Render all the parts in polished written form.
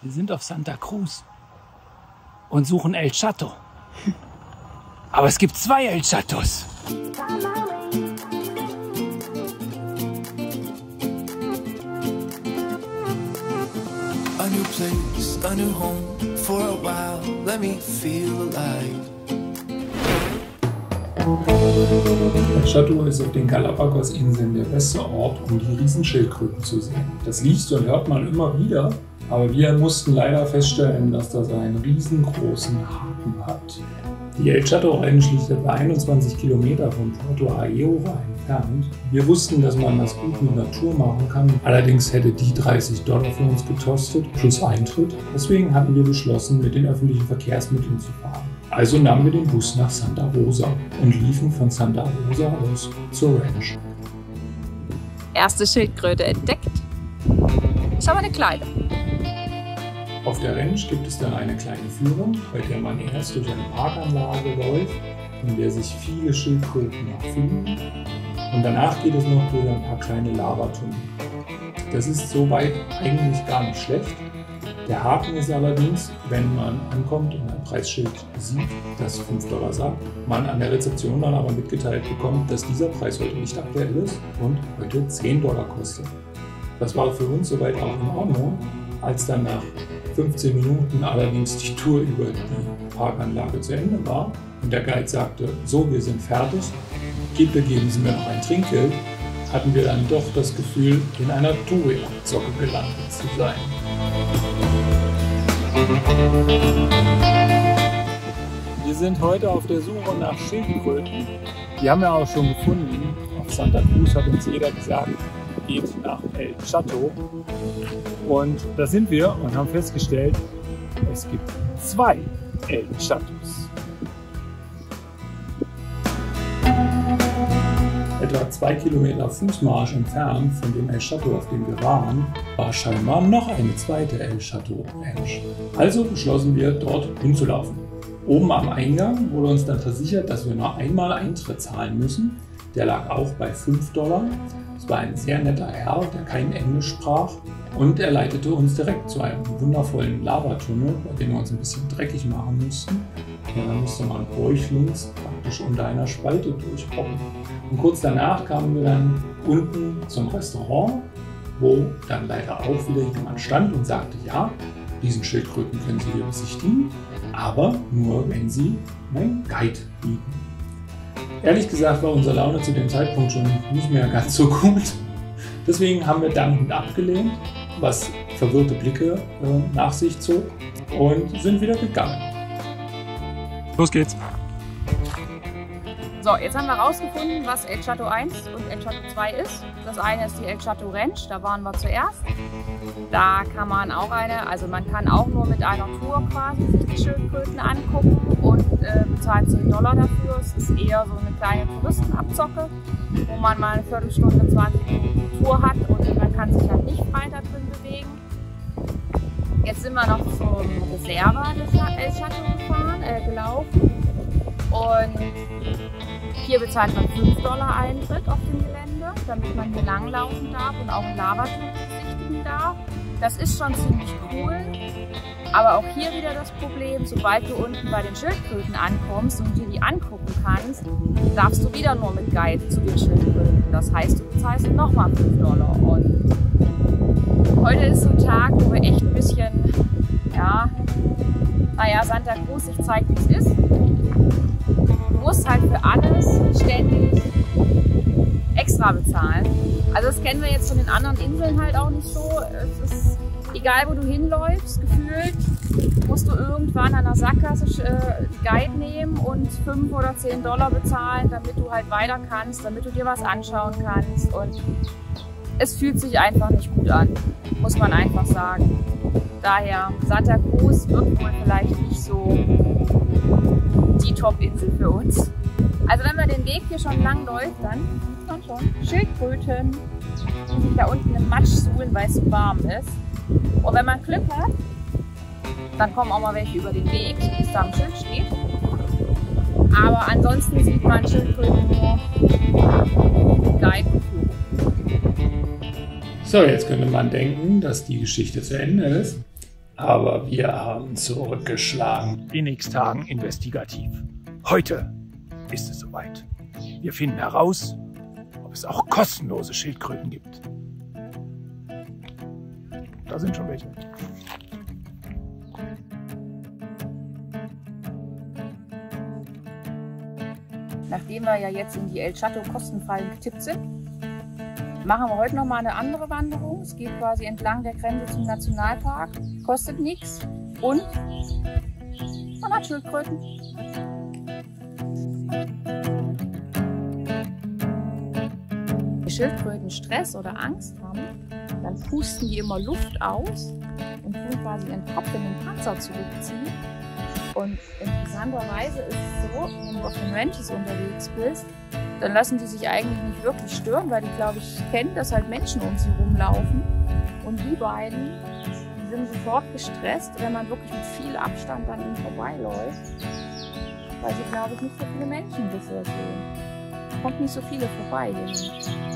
Wir sind auf Santa Cruz und suchen El Chato. Aber es gibt 2 El Chatos. A new place, a new home for a while. Let me feel alive. El Chato ist auf den Galapagos-Inseln der beste Ort, um die Riesenschildkröten zu sehen. Das liest und hört man immer wieder, aber wir mussten leider feststellen, dass das einen riesengroßen Haken hat. Die El Chato Ranch liegt etwa 21 Kilometer von Puerto Ayora entfernt. Wir wussten, dass man das gut mit Natur machen kann, allerdings hätte die $30 für uns gekostet, plus Eintritt. Deswegen hatten wir beschlossen, mit den öffentlichen Verkehrsmitteln zu fahren. Also nahmen wir den Bus nach Santa Rosa und liefen von Santa Rosa aus zur Ranch. Erste Schildkröte entdeckt. Ist aber eine kleine. Auf der Ranch gibt es dann eine kleine Führung, bei der man erst durch eine Parkanlage läuft, in der sich viele Schildkröten nachfinden. Und danach geht es noch durch ein paar kleine Lavatunnel. Das ist soweit eigentlich gar nicht schlecht. Der Haken ist allerdings, wenn man ankommt und ein Preisschild sieht, das $5 sagt, man an der Rezeption dann aber mitgeteilt bekommt, dass dieser Preis heute nicht aktuell ist und heute $10 kostet. Das war für uns soweit auch in Ordnung, als dann nach 15 Minuten allerdings die Tour über die Parkanlage zu Ende war und der Guide sagte, so, wir sind fertig, bitte geben Sie mir noch ein Trinkgeld, hatten wir dann doch das Gefühl, in einer Touri-Abzocke gelandet zu sein. Wir sind heute auf der Suche nach Schildkröten. Die haben wir auch schon gefunden. Auf Santa Cruz hat uns jeder gesagt, geht nach El Chato. Und da sind wir und haben festgestellt, es gibt 2 El Chatos. Etwa 2 Kilometer Fußmarsch entfernt von dem El Chato, auf dem wir waren, war scheinbar noch eine zweite El Chato Ranch. Also beschlossen wir, dort hinzulaufen. Oben am Eingang wurde uns dann versichert, dass wir nur einmal Eintritt zahlen müssen. Der lag auch bei $5. Es war ein sehr netter Herr, der kein Englisch sprach. Und er leitete uns direkt zu einem wundervollen Lavatunnel, bei dem wir uns ein bisschen dreckig machen mussten. Ja, da musste man bäuchlings praktisch unter einer Spalte durchpoppen. Und kurz danach kamen wir dann unten zum Restaurant, wo dann leider auch wieder jemand stand und sagte, ja, diesen Schildkröten können Sie hier besichtigen, aber nur, wenn Sie einen Guide bieten. Ehrlich gesagt war unsere Laune zu dem Zeitpunkt schon nicht mehr ganz so gut. Deswegen haben wir dankend abgelehnt, was verwirrte Blicke nach sich zog und sind wieder gegangen. Los geht's! So, jetzt haben wir rausgefunden, was El Chato 1 und El Chato 2 ist. Das eine ist die El Chato Ranch, da waren wir zuerst. Da kann man auch also man kann auch nur mit einer Tour quasi sich die Schildkröten angucken und bezahlt $10 dafür. Es ist eher so eine kleine Touristenabzocke, wo man mal eine Viertelstunde, 20 Minuten Tour hat und man kann sich halt nicht frei da drin bewegen. Jetzt sind wir noch zum Reserva des El Chato gelaufen. Und hier bezahlt man $5 Eintritt auf dem Gelände, damit man hier langlaufen darf und auch einen Lavatunnel besichtigen darf. Das ist schon ziemlich cool, aber auch hier wieder das Problem, sobald du unten bei den Schildkröten ankommst und dir die angucken kannst, darfst du wieder nur mit Guide zu den Schildkröten. Das heißt, du bezahlst nochmal $5. Und heute ist so ein Tag, wo wir echt ein bisschen, ja, naja, Santa Cruz sich zeigt, wie es ist. Du musst halt für alles ständig extra bezahlen. Also das kennen wir jetzt von den anderen Inseln halt auch nicht so. Es ist egal, wo du hinläufst, gefühlt musst du irgendwann an der Sackgasse Guide nehmen und $5 oder $10 bezahlen, damit du halt weiter kannst, damit du dir was anschauen kannst. Und es fühlt sich einfach nicht gut an, muss man einfach sagen. Daher, Santa Cruz wird wohl vielleicht nicht so die Top-Insel für uns. Also wenn man den Weg hier schon lang läuft, dann sieht man schon Schildkröten, die sich da unten im Matsch suhlen, weil es so warm ist. Und wenn man Glück hat, dann kommen auch mal welche über den Weg, so wie es da am Schild steht. Aber ansonsten sieht man Schildkröten nur Guide und Führung. So, jetzt könnte man denken, dass die Geschichte zu Ende ist. Aber wir haben zurückgeschlagen. In X Tagen investigativ. Heute ist es soweit. Wir finden heraus, ob es auch kostenlose Schildkröten gibt. Da sind schon welche. Nachdem wir ja jetzt in die El Chato kostenfrei getippt sind, machen wir heute noch mal eine andere Wanderung. Es geht quasi entlang der Grenze zum Nationalpark, kostet nichts und man hat Schildkröten. Wenn Schildkröten Stress oder Angst haben, dann pusten die immer Luft aus und tun quasi ihren Kopf in den Panzer zurückziehen. Und interessanterweise ist es so, wenn du auf den Ranches unterwegs bist, dann lassen die sich eigentlich nicht wirklich stören, weil die, glaube ich, kennen, dass halt Menschen um sie rumlaufen. Und die beiden, die sind sofort gestresst, wenn man wirklich mit viel Abstand an ihnen vorbeiläuft. Weil sie, glaube ich, nicht so viele Menschen bisher sehen. Kommt nicht so viele vorbei hier.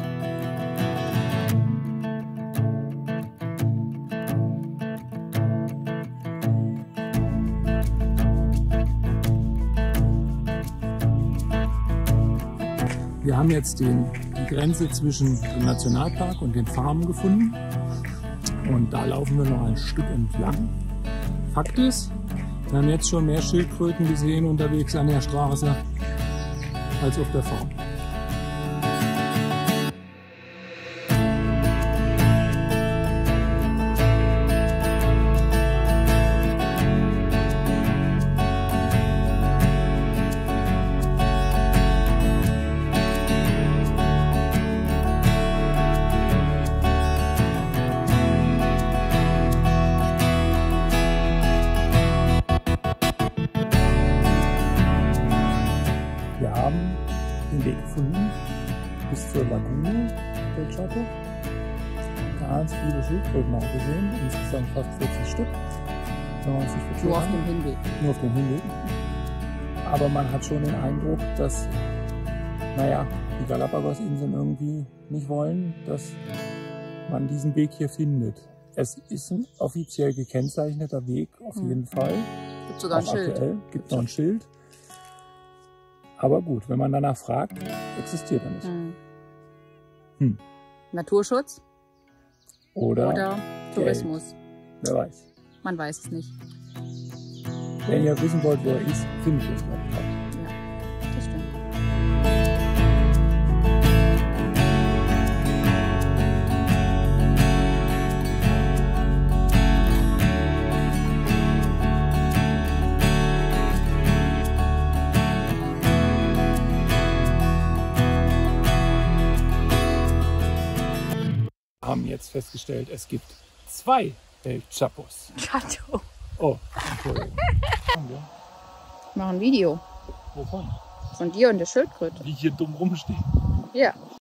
Wir haben jetzt die Grenze zwischen dem Nationalpark und den Farmen gefunden. Und da laufen wir noch ein Stück entlang. Fakt ist, wir haben jetzt schon mehr Schildkröten gesehen unterwegs an der Straße als auf der Farm. Wir haben den Weg gefunden bis zur Lagune del Chato. Ganz viele Schildkröten auch gesehen, insgesamt fast 40 Stück. Nur auf dem Hinweg. Nur auf dem Hinweg. Aber man hat schon den Eindruck, dass, naja, die Galapagos-Inseln irgendwie nicht wollen, dass man diesen Weg hier findet. Es ist ein offiziell gekennzeichneter Weg, auf jeden Fall. Gibt sogar ein Schild. Aktuell gibt noch ein Schild. Aber gut, wenn man danach fragt, existiert er nicht. Naturschutz Oder Tourismus. Wer weiß. Man weiß es nicht. Wenn ihr wissen wollt, wo er ist, findet ihr es noch. Ja, das stimmt. Wir haben jetzt festgestellt, es gibt 2 El Chapos. Chato. Oh, Entschuldigung. Ich mache ein Video Wovon? von dir und der Schildkröte. Wie hier dumm rumstehen. Ja.